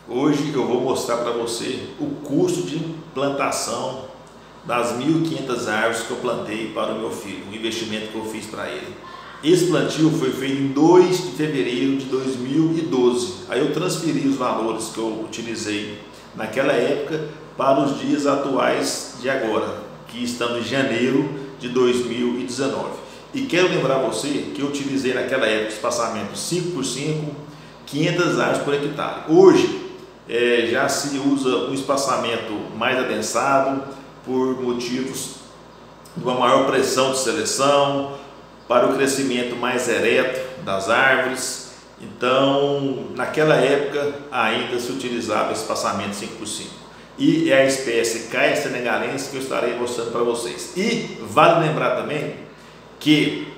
Hoje eu vou mostrar para você o custo de plantação das 1.500 árvores que eu plantei para o meu filho, o investimento que eu fiz para ele. Esse plantio foi feito em 2 de fevereiro de 2012. Aí eu transferi os valores que eu utilizei naquela época para os dias atuais de agora, que estamos em janeiro de 2019. E quero lembrar você que eu utilizei naquela época espaçamento 5x5, 500 árvores por hectare. Hoje já se usa um espaçamento mais adensado por motivos de uma maior pressão de seleção, para o crescimento mais ereto das árvores. Então, naquela época ainda se utilizava espaçamento 5x5. E é a espécie Caia senegalense que eu estarei mostrando para vocês. E vale lembrar também que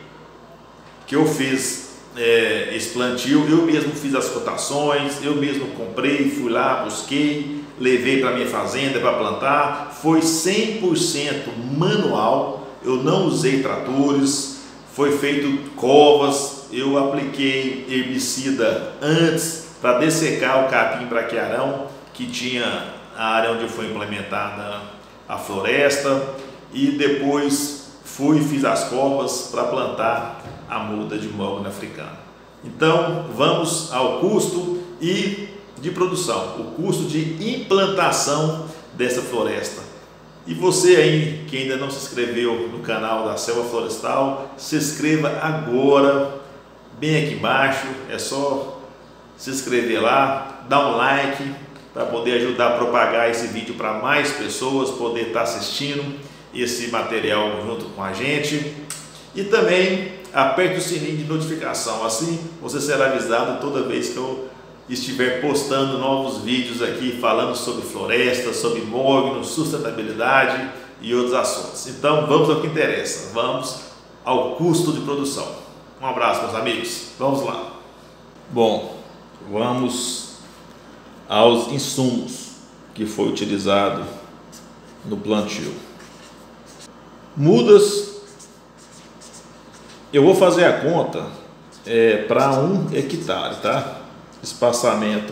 eu fiz esse plantio, eu mesmo fiz as cotações, eu mesmo comprei, fui lá, busquei, levei para minha fazenda para plantar. Foi 100% manual, eu não usei tratores, foi feito covas, eu apliquei herbicida antes para dessecar o capim braquiarão, que tinha a área onde foi implementada a floresta, e depois fiz as covas para plantar a muda de mogno africano. Então vamos ao custo de produção, o custo de implantação dessa floresta. E você aí que ainda não se inscreveu no canal da Selva Florestal, se inscreva agora, bem aqui embaixo, é só se inscrever lá, dar um like para poder ajudar a propagar esse vídeo para mais pessoas, poder estar assistindo esse material junto com a gente. E também aperte o sininho de notificação, assim você será avisado toda vez que eu estiver postando novos vídeos aqui falando sobre floresta, sobre mogno, sustentabilidade e outros assuntos. Então vamos ao que interessa, vamos ao custo de produção. Um abraço, meus amigos, vamos lá. Bom, vamos aos insumos que foi utilizado no plantio. Mudas, eu vou fazer a conta para 1 hectare, tá? Espaçamento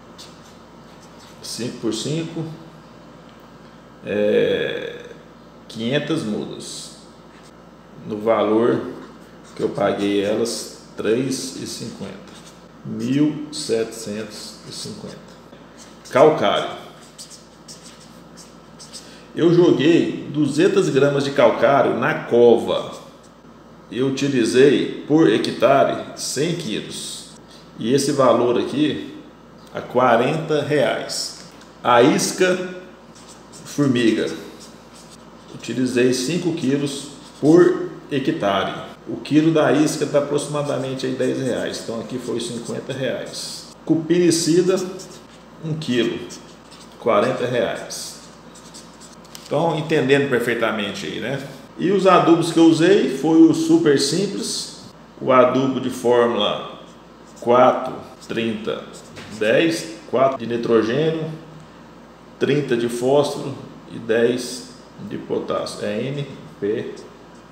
5x5, 500 mudas, no valor que eu paguei elas R$ 3,50, 1.750. Calcário, eu joguei 200 gramas de calcário na cova, eu utilizei por hectare 100 quilos. E esse valor aqui a R$ 40. A isca formiga, utilizei 5 quilos por hectare. O quilo da isca está aproximadamente aí R$10, então aqui foi R$50. Cupinicida, 1 quilo, R$40. Então entendendo perfeitamente aí, né? E os adubos que eu usei foi o super simples, o adubo de fórmula 4, 30, 10, 4 de nitrogênio, 30 de fósforo e 10 de potássio, é NPK.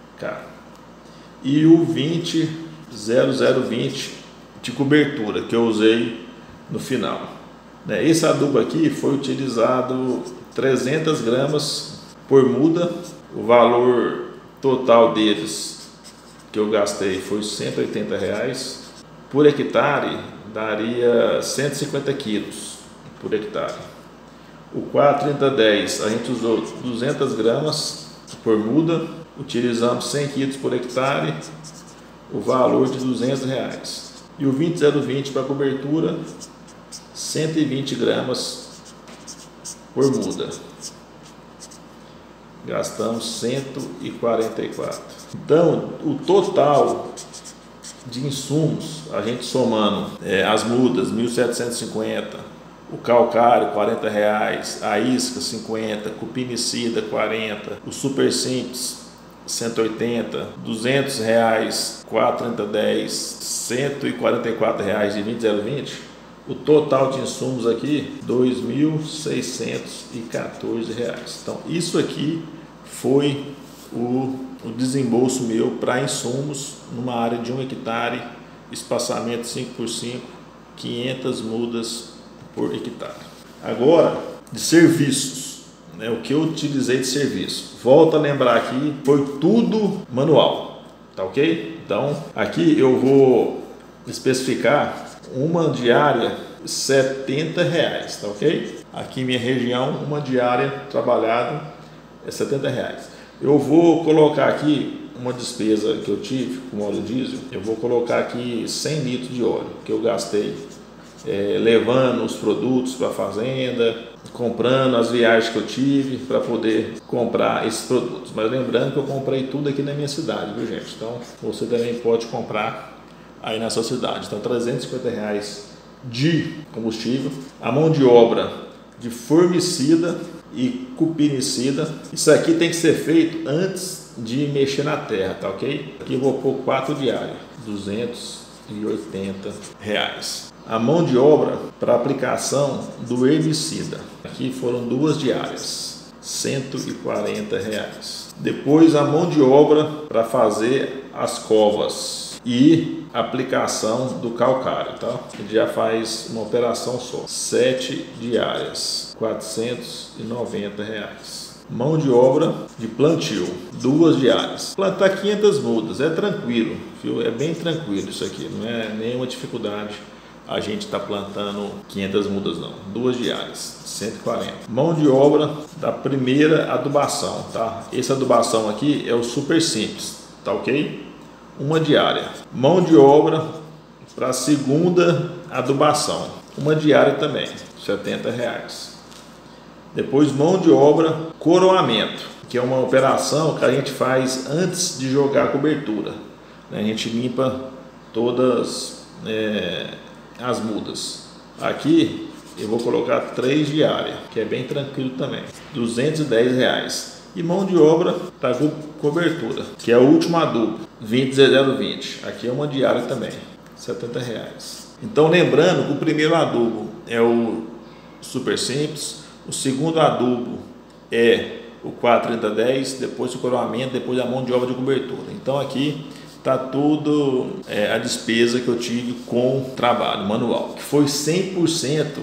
E o 20-0020 de cobertura que eu usei no final. Esse adubo aqui foi utilizado 300 gramas por muda, o valor total deles que eu gastei foi R$180. Por hectare daria 150 quilos por hectare. O 4-30-10 a gente usou 200 gramas por muda, utilizamos 100 quilos por hectare, o valor de R$200. E o 20-020 para cobertura, 120 gramas por muda, gastamos 144. Então o total de insumos, a gente somando as mudas 1.750, o calcário R$40, a isca 50, cupinicida 40, o super simples 180, R$200, 4-30-10, R$144 de 20-020, o total de insumos aqui R$2.614. Então isso aqui foi o desembolso meu para insumos numa área de 1 hectare, espaçamento 5x5, 500 mudas por hectare. Agora, de serviços, né, o que eu utilizei de serviço. Volto a lembrar aqui, foi tudo manual, tá ok? Então, aqui eu vou especificar uma diária R$70, tá ok? Aqui em minha região, uma diária trabalhada é R$70. Eu vou colocar aqui uma despesa que eu tive com óleo diesel. Eu vou colocar aqui 100 litros de óleo que eu gastei levando os produtos para a fazenda, comprando as viagens que eu tive para poder comprar esses produtos. Mas lembrando que eu comprei tudo aqui na minha cidade, viu gente? Então você também pode comprar aí na sua cidade. Então R$350 de combustível, a mão de obra de formicida e cupinicida. Isso aqui tem que ser feito antes de mexer na terra, tá ok? Aqui eu vou pôr 4 diárias, R$280. A mão de obra para aplicação do herbicida, aqui foram 2 diárias, R$140. Depois a mão de obra para fazer as covas e aplicação do calcário, tá? Ele já faz uma operação só, 7 diárias, R$490. Mão de obra de plantio, 2 diárias. Plantar 500 mudas é tranquilo, viu? É bem tranquilo isso aqui, não é nenhuma dificuldade a gente está plantando 500 mudas não. 2 diárias, 140. Mão de obra da primeira adubação, tá? Essa adubação aqui é o super simples, tá ok? 1 diária. Mão de obra para a segunda adubação, 1 diária também, R$70. Depois mão de obra coroamento, que é uma operação que a gente faz antes de jogar a cobertura. A gente limpa todas as mudas. Aqui eu vou colocar 3 diárias, que é bem tranquilo também, R$210. E mão de obra para cobertura, que é o último adubo, 20 aqui é 1 diária também, R$70. Então lembrando que o primeiro adubo é o super simples, o segundo adubo é o 430-10, depois o coroamento, depois a mão de obra de cobertura. Então aqui está tudo a despesa que eu tive com trabalho manual, que foi 100%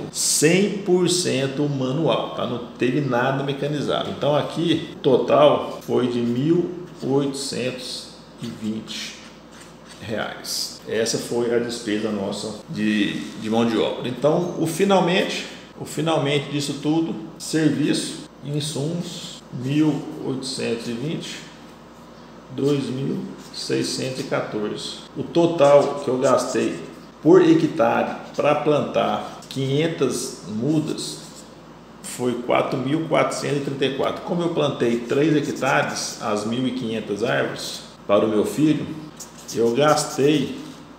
manual, tá? Não teve nada mecanizado. Então aqui o total foi de R$1.820. Essa foi a despesa nossa de mão de obra. Então o finalmente disso tudo, serviço e insumos, 1.820, 2.614. O total que eu gastei por hectare para plantar 500 mudas foi 4.434. Como eu plantei 3 hectares, as 1.500 árvores para o meu filho, eu gastei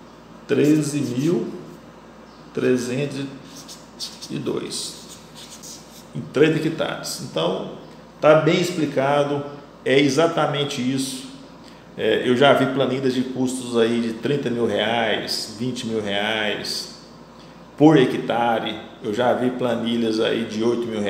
13.302 em 3 hectares. Então está bem explicado, é exatamente isso. Eu já vi planilhas de custos aí de R$30 mil, R$20 mil por hectare. Eu já vi planilhas aí de R$8 mil,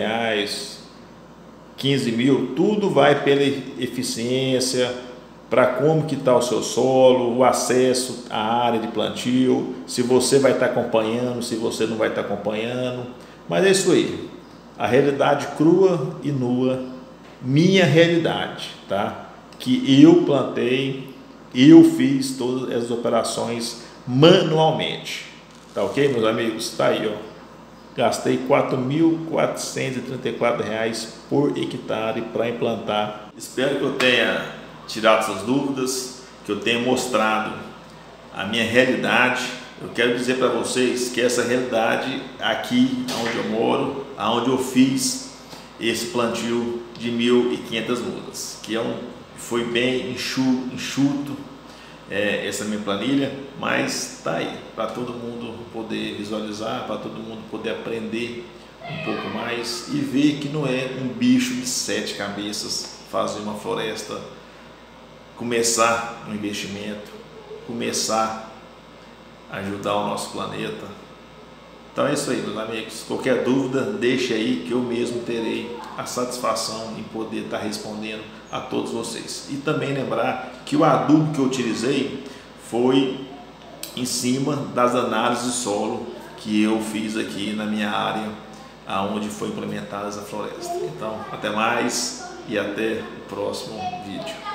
R$15 mil. Tudo vai pela eficiência, para como que está o seu solo, o acesso à área de plantio, se você vai estar acompanhando, se você não vai estar acompanhando. Mas é isso aí, a realidade crua e nua, minha realidade, tá? Que eu plantei, eu fiz todas as operações manualmente, tá ok, meus amigos? Tá aí, ó, gastei R$4.434 por hectare para implantar. Espero que eu tenha tirado essas dúvidas, que eu tenha mostrado a minha realidade. Eu quero dizer para vocês que essa realidade aqui onde eu moro, aonde eu fiz esse plantio de 1.500 mudas, que foi bem enxuto essa minha planilha, mas tá aí para todo mundo poder visualizar, para todo mundo poder aprender um pouco mais e ver que não é um bicho de 7 cabeças fazer uma floresta, começar um investimento, começar a ajudar o nosso planeta. Então é isso aí, meus amigos. Qualquer dúvida, deixe aí que eu mesmo terei a satisfação em poder estar respondendo a todos vocês. E também lembrar que o adubo que eu utilizei foi em cima das análises de solo que eu fiz aqui na minha área, aonde foi implementada essa floresta. Então, até mais e até o próximo vídeo.